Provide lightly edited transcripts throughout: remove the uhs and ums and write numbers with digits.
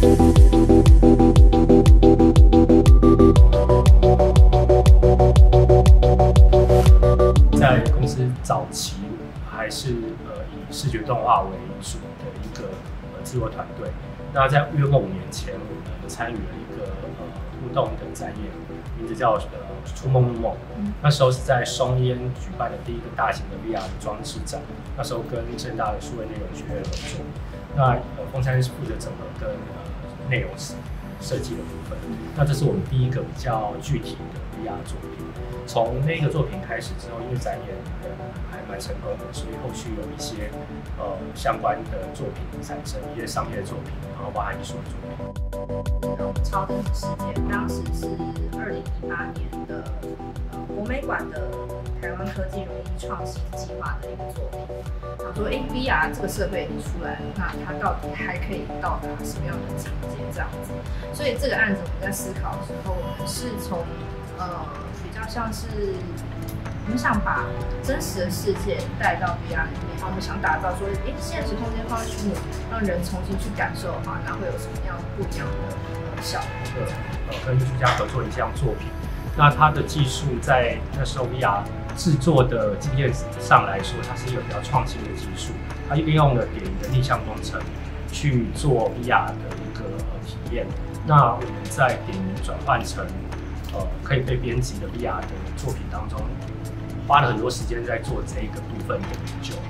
在公司早期还是以视觉动画为主的一个制作团队。那在约莫5年前，我们参与了一个互动的展演，名字叫触梦入梦。那时候是在松烟举办的第一个大型的 VR 的装置展，那时候跟政大的数位内容学院合作。那风餐是负责整合跟内容设计的部分。那这是我们第一个比较具体的 VR 作品。从那个作品开始之后，因为展演还蛮成功的，所以后续有一些相关的作品产生，一些商业作品，然后包含艺术的作品。 超真实世界当时是2018年的国美馆的台湾科技荣誉创新计划的一个作品。想说，VR 这个设备已经出来了，那它到底还可以到达什么样的境界？这样子，所以这个案子我们在思考的时候，我们是从比较像是我们想把真实的世界带到 VR 里面，然后我们想打造说，现实空间放在虚拟，让人重新去感受的话，那会有什么样不一样的效果？ 跟艺术家合作一项作品，那它的技术在那时候 VR 制作的经验上来说，它是一个比较创新的技术，它运用了点云的逆向工程去做 VR 的一个体验。那我们在点云转换成可以被编辑的 VR 的作品当中，花了很多时间在做这一个部分的研究。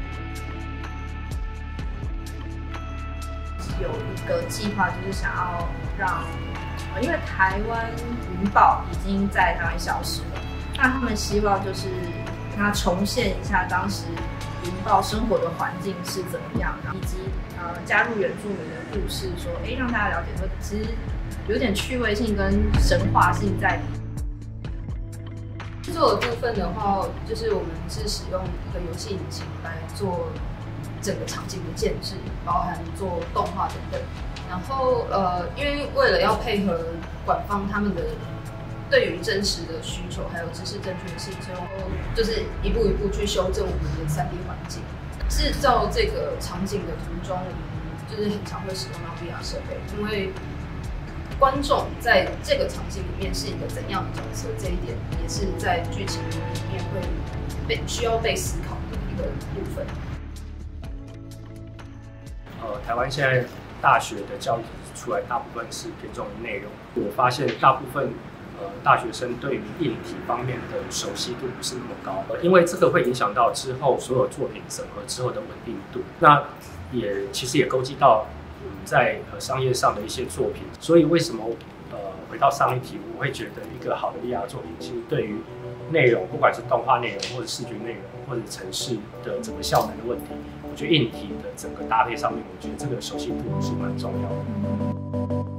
有一个计划，就是想要让，因为台湾云豹已经在台湾消失了，那他们希望就是让它重现一下当时云豹生活的环境是怎么样，以及加入原住民的故事，说让大家了解说，其实有点趣味性跟神话性在里面。 制作的部分的话，就是我们是使用一个游戏引擎来做整个场景的建制，包含做动画等等。然后因为为了要配合馆方他们的对于真实的需求还有知识正确性，所以就是一步一步去修正我们的3D 环境。制造这个场景的途中，就是很常会使用到 VR 设备，因为观众在这个场景里面是一个怎样的角色，这一点也是在剧情里面会需要被思考的一个部分。 台湾现在大学的教育出来，大部分是偏重于内容。我发现大部分大学生对于硬体方面的熟悉度不是那么高，因为这个会影响到之后所有作品整合之后的稳定度。那其实也勾稽到在商业上的一些作品。所以为什么回到上一题，我会觉得一个好的 VR 作品，其实对于内容，不管是动画内容或者视觉内容或者程式的整个效能的问题，我觉得硬体的整个搭配上面，我觉得这个熟悉度是蛮重要的。